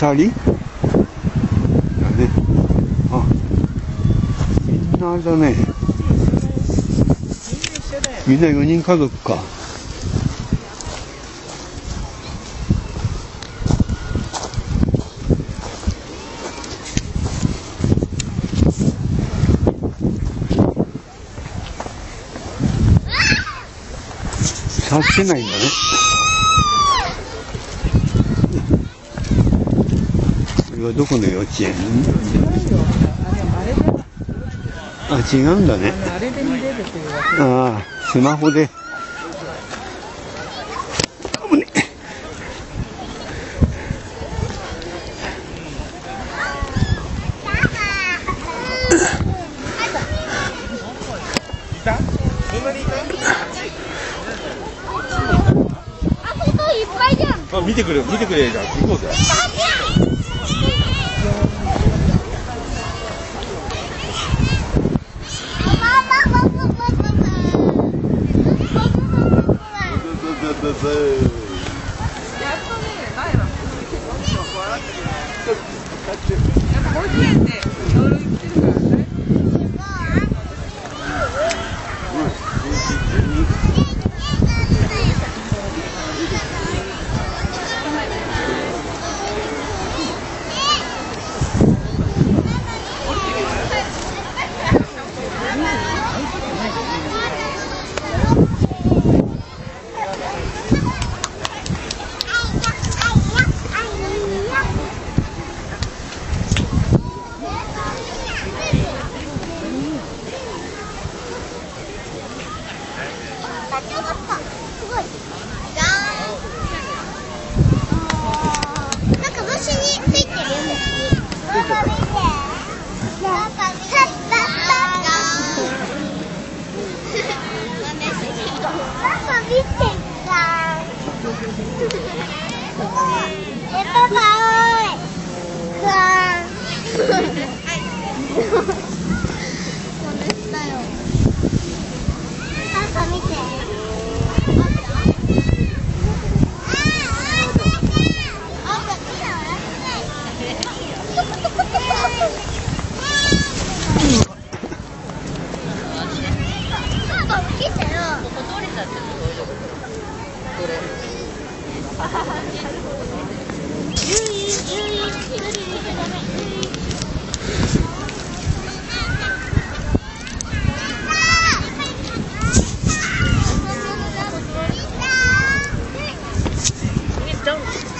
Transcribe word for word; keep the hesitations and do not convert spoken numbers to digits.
二人だね。あ、みんなあれだね。みんなよにん家族か。助けないんだね。これはどこの幼稚園？あ、違うんだね。 あれで見れるというわけ。 ああ、スマホで。危ねえ。 いた？そんなにいた？ いっぱいじゃん。 あ、見てくれ、見てくれじゃん。行こうぜ。 ごじえんで夜行ってるからね。 Don't.